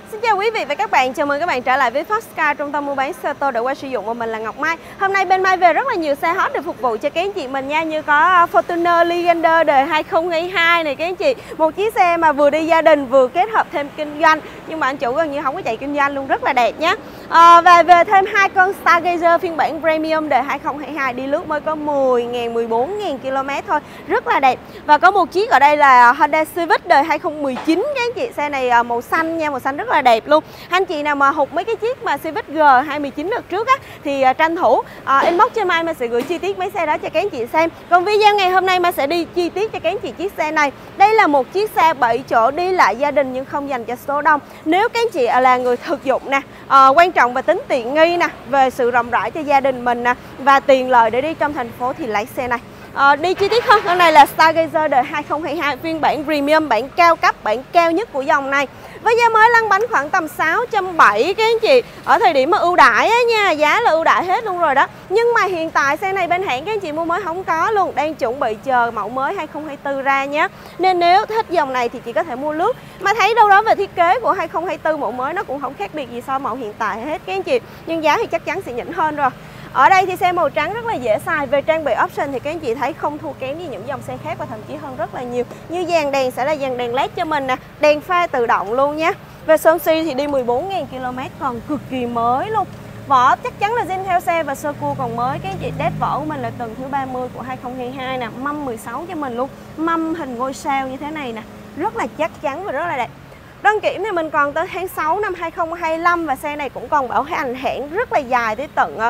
Xin chào quý vị và các bạn, chào mừng các bạn trở lại với Foxcar, trung tâm mua bán xe ô tô đã qua sử dụng, và mình là Ngọc Mai. Hôm nay bên Mai về rất là nhiều xe hot để phục vụ cho các anh chị mình nha, như có Fortuner Legender đời 2022 này các anh chị. Một chiếc xe mà vừa đi gia đình vừa kết hợp thêm kinh doanh, nhưng mà anh chủ gần như không có chạy kinh doanh luôn, rất là đẹp nhé. Và về thêm hai con Stargazer phiên bản Premium đời 2022 đi lướt mới có 10.000, 14.000 km thôi, rất là đẹp. Và có một chiếc ở đây là Honda Civic đời 2019 các anh chị, xe này màu xanh nha, màu xanh rất là đẹp luôn. Anh chị nào mà hụt mấy cái chiếc mà Civic G2019 đợt trước á thì tranh thủ inbox cho Mai sẽ gửi chi tiết mấy xe đó cho các anh chị xem. Còn video ngày hôm nay Mai sẽ đi chi tiết cho các anh chị chiếc xe này. Đây là một chiếc xe 7 chỗ đi lại gia đình nhưng không dành cho số đông. Nếu các anh chị là người thực dụng nè, quan trọng về tính tiện nghi nè, về sự rộng rãi cho gia đình mình nè, và tiền lời để đi trong thành phố thì lấy xe này. Đi chi tiết hơn, con này là Stargazer đời 2022 phiên bản Premium, bản cao cấp, bản cao nhất của dòng này. Với giá mới lăn bánh khoảng tầm 670 các anh chị. Ở thời điểm mà ưu đãi á nha, giá là ưu đãi hết luôn rồi đó. Nhưng mà hiện tại xe này bên hãng các anh chị mua mới không có luôn, đang chuẩn bị chờ mẫu mới 2024 ra nhé. Nên nếu thích dòng này thì chị có thể mua lướt. Mà thấy đâu đó về thiết kế của 2024 mẫu mới nó cũng không khác biệt gì so với mẫu hiện tại hết các anh chị. Nhưng giá thì chắc chắn sẽ nhỉnh hơn rồi. Ở đây thì xe màu trắng rất là dễ xài. Về trang bị option thì các anh chị thấy không thua kém với những dòng xe khác, và thậm chí hơn rất là nhiều. Như dàn đèn sẽ là dàn đèn LED cho mình nè, đèn pha tự động luôn nha. Về sơn xi thì đi 14.000 km còn cực kỳ mới luôn. Vỏ chắc chắn là zin theo xe và sơ cua còn mới các anh chị. Đét vỏ của mình là tuần thứ 30 của 2022 nè, mâm 16 cho mình luôn. Mâm hình ngôi sao như thế này nè, rất là chắc chắn và rất là đẹp. Đăng kiểm thì mình còn tới tháng 6 năm 2025, và xe này cũng còn bảo hành hãng rất là dài tới tận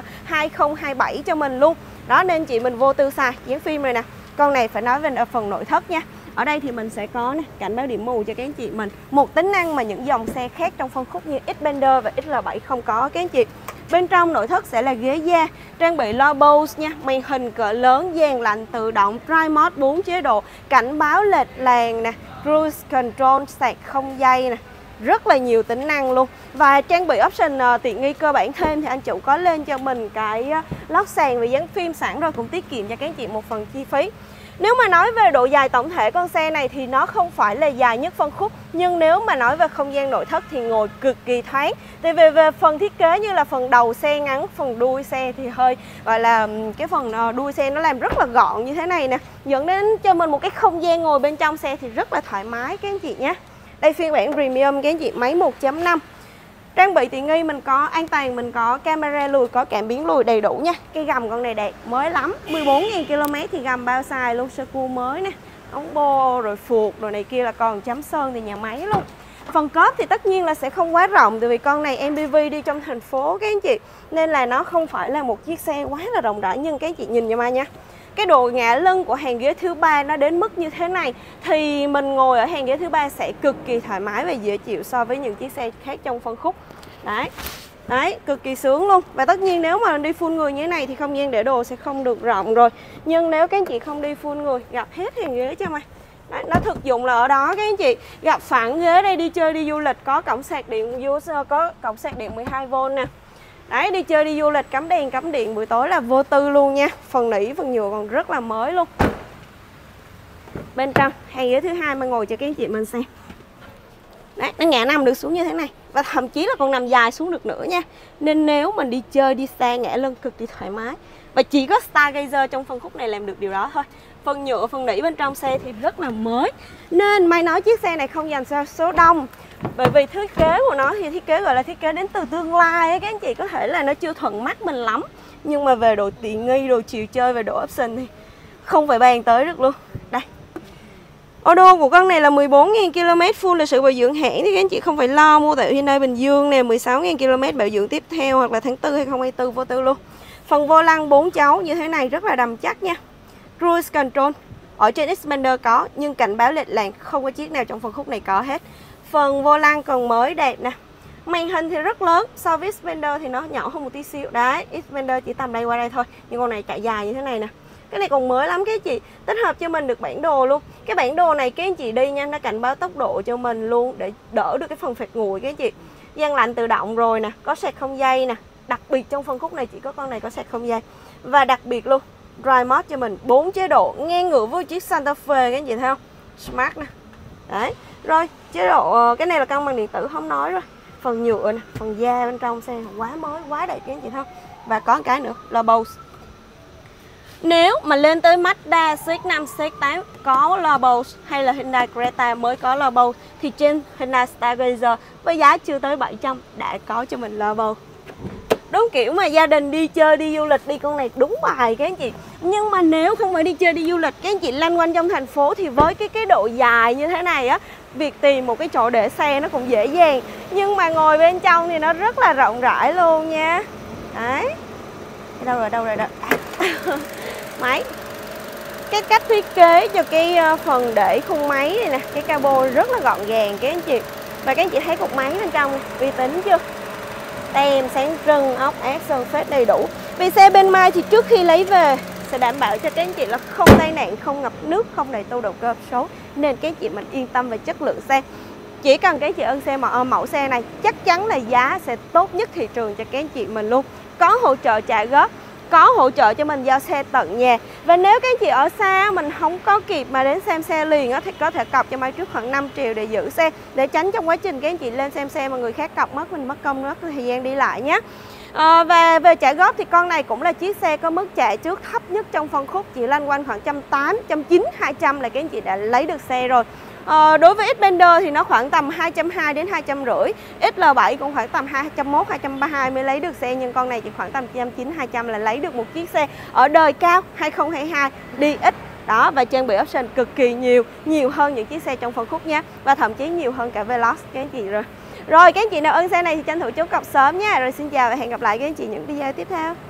2027 cho mình luôn. Đó nên chị mình vô tư xài, dán phim rồi nè. Con này phải nói về phần nội thất nha. Ở đây thì mình sẽ có nè, cảnh báo điểm mù cho các anh chị mình. Một tính năng mà những dòng xe khác trong phân khúc như Xpander và XL7 không có các anh chị. Bên trong nội thất sẽ là ghế da, trang bị loa Bose nha, màn hình cỡ lớn, dàn lạnh tự động, Drive Mode 4 chế độ, cảnh báo lệch làn nè, Cruise Control, sạc không dây nè, rất là nhiều tính năng luôn. Và trang bị option tiện nghi cơ bản thêm thì anh chủ có lên cho mình cái lót sàn và dán phim sẵn rồi, cũng tiết kiệm cho các anh chị một phần chi phí. Nếu mà nói về độ dài tổng thể con xe này thì nó không phải là dài nhất phân khúc, nhưng nếu mà nói về không gian nội thất thì ngồi cực kỳ thoáng. Tại vì về phần thiết kế như là phần đầu xe ngắn, phần đuôi xe thì hơi gọi là cái phần đuôi xe nó làm rất là gọn như thế này nè, dẫn đến cho mình một cái không gian ngồi bên trong xe thì rất là thoải mái các anh chị nhé. Đây phiên bản Premium các anh chị, máy 1.5. Trang bị tiện nghi mình có an toàn, mình có camera lùi, có cảm biến lùi đầy đủ nha. Cái gầm con này đẹp, mới lắm. 14.000 km thì gầm bao xài luôn, sơ cua mới nè, ống bô rồi phuộc rồi này kia là còn chấm sơn thì nhà máy luôn. Phần cốp thì tất nhiên là sẽ không quá rộng, tại vì con này MPV đi trong thành phố các anh chị, nên là nó không phải là một chiếc xe quá là rộng rãi. Nhưng các anh chị nhìn cho Mai nha, cái độ ngả lưng của hàng ghế thứ ba nó đến mức như thế này thì mình ngồi ở hàng ghế thứ ba sẽ cực kỳ thoải mái và dễ chịu so với những chiếc xe khác trong phân khúc. Đấy, cực kỳ sướng luôn. Và tất nhiên nếu mà đi full người như thế này thì không gian để đồ sẽ không được rộng rồi. Nhưng nếu các anh chị không đi full người, gặp hết hàng ghế cho Mai. Đấy, nó thực dụng là ở đó các anh chị. Gặp phẳng ghế đây, đi chơi đi du lịch có cổng sạc điện, có cổng sạc điện 12V nè. Đấy, đi chơi đi du lịch cắm điện buổi tối là vô tư luôn nha. Phần nỉ, phần nhựa còn rất là mới luôn. Bên trong hàng ghế thứ hai mà ngồi cho các anh chị mình xem. Đấy, nó ngả nằm được xuống như thế này, và thậm chí là còn nằm dài xuống được nữa nha. Nên nếu mình đi chơi đi xa ngả lưng cực kỳ thoải mái. Và chỉ có Stargazer trong phân khúc này làm được điều đó thôi. Phần nhựa, phần nỉ bên trong xe thì rất là mới. Nên Mai nói chiếc xe này không dành cho số đông. Bởi vì thiết kế của nó thì thiết kế gọi là thiết kế đến từ tương lai ấy. Các anh chị có thể là nó chưa thuận mắt mình lắm, nhưng mà về độ tiện nghi, độ chiều chơi, về độ option thì không phải bàn tới được luôn. Đây, Odo của con này là 14.000 km full lịch sử bảo dưỡng hãng thì các anh chị không phải lo. Mua tại Hyundai Bình Dương nè, 16.000 km bảo dưỡng tiếp theo hoặc là tháng 4 2024 vô tư luôn. Phần vô lăng 4 chấu như thế này rất là đầm chắc nha. Cruise Control ở trên Xpander có, nhưng cảnh báo lệch làn không có chiếc nào trong phân khúc này có hết. Phần vô lăng còn mới đẹp nè. Màn hình thì rất lớn, so với Xpander thì nó nhỏ hơn một tí xíu. Đấy, Xpander chỉ tầm đây qua đây thôi, nhưng con này chạy dài như thế này nè. Cái này còn mới lắm các anh chị. Tích hợp cho mình được bản đồ luôn. Cái bản đồ này các anh chị đi nha, nó cảnh báo tốc độ cho mình luôn, để đỡ được cái phần phạt nguội các anh chị. Gian lạnh tự động rồi nè, có sạc không dây nè. Đặc biệt trong phân khúc này chỉ có con này có sạc không dây. Và đặc biệt luôn, Drive Mode cho mình 4 chế độ, ngang ngửa với chiếc Santa Fe các anh chị thấy không? Smart nè. Đấy. Rồi, chế độ cái này là cân bằng điện tử không nói rồi. phần nhựa nè, phần da bên trong xe quá mới, quá đẹp các anh chị thấy không? Và có một cái nữa là Bose. Nếu mà lên tới Mazda CX-5, CX-8 có loa Bose hay là Hyundai Creta mới có loa Bose, thì trên Hyundai Stargazer với giá chưa tới 700 đã có cho mình loa Bose. Đúng kiểu mà gia đình đi chơi, đi du lịch, đi con này đúng bài các anh chị. Nhưng mà nếu không phải đi chơi, đi du lịch, các anh chị lanh quanh trong thành phố thì với cái độ dài như thế này á, việc tìm một cái chỗ để xe nó cũng dễ dàng. Nhưng mà ngồi bên trong thì nó rất là rộng rãi luôn nha. Đấy. Đâu rồi đó. Máy. Cái cách thiết kế cho cái phần để khung máy này nè, cái cabo rất là gọn gàng các anh chị. Và các anh chị thấy cục máy bên trong uy tín chưa? Tem sáng trưng, ốc ác sơn phết đầy đủ. Vì xe bên Mai thì trước khi lấy về sẽ đảm bảo cho các anh chị là không tai nạn, không ngập nước, không đầy tô đầu cơ số, nên các anh chị mình yên tâm về chất lượng xe. Chỉ cần các anh chị ưng xe mẫu xe này, chắc chắn là giá sẽ tốt nhất thị trường cho các anh chị mình luôn. Có hỗ trợ trả góp, có hỗ trợ cho mình giao xe tận nhà. Và nếu các anh chị ở xa mình không có kịp mà đến xem xe liền á, thì có thể cọc cho Mai trước khoảng 5 triệu để giữ xe, để tránh trong quá trình các anh chị lên xem xe mà người khác cọc mất, mình mất công, mất thời gian đi lại nhé. Và về trả góp thì con này cũng là chiếc xe có mức trả trước thấp nhất trong phân khúc, chỉ lăn quanh khoảng 180, 190, 200 là các anh chị đã lấy được xe rồi. Đối với Xpander thì nó khoảng tầm 220 đến 250, XL7 cũng khoảng tầm 201, 232 mới lấy được xe, nhưng con này chỉ khoảng tầm 190, 200 là lấy được một chiếc xe ở đời cao 2022 đi ít. Đó, và trang bị option cực kỳ nhiều hơn những chiếc xe trong phân khúc nha, và thậm chí nhiều hơn cả Veloz các anh chị rồi. Rồi các anh chị nào ưng xe này thì tranh thủ chốt cọc sớm nha. Rồi xin chào và hẹn gặp lại các anh chị những video tiếp theo.